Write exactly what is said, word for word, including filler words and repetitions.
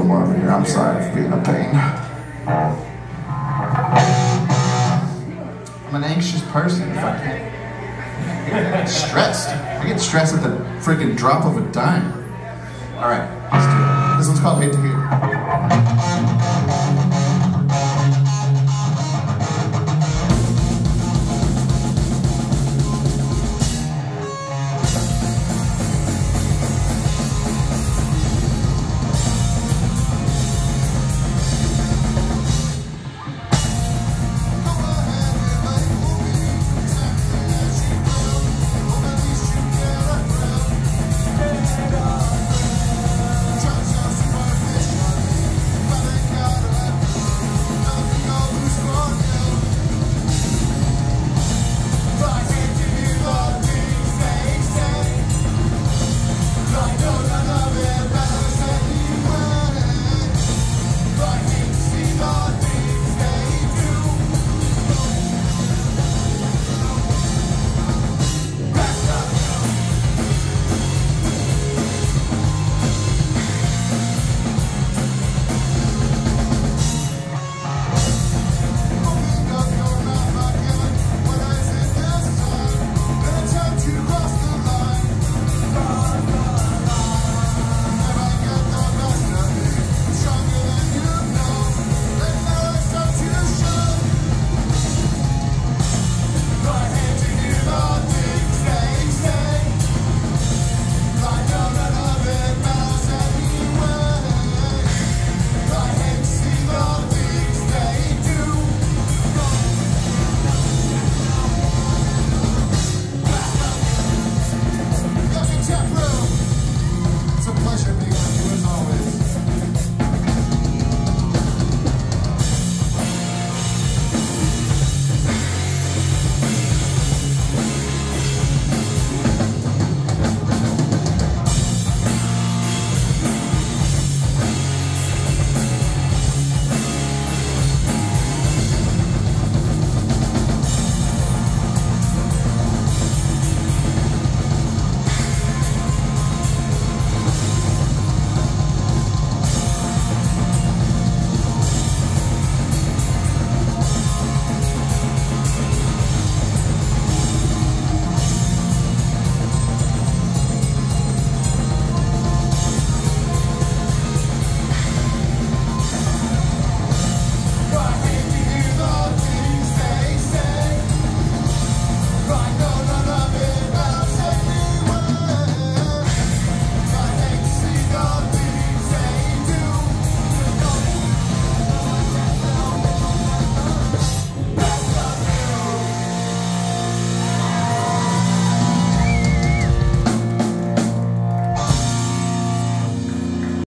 more over here. I'm sorry for being a pain. I'm an anxious person. If I can't. I get stressed. I get stressed at the freaking drop of a dime. All right, let's do it. This one's called Hate to Hear.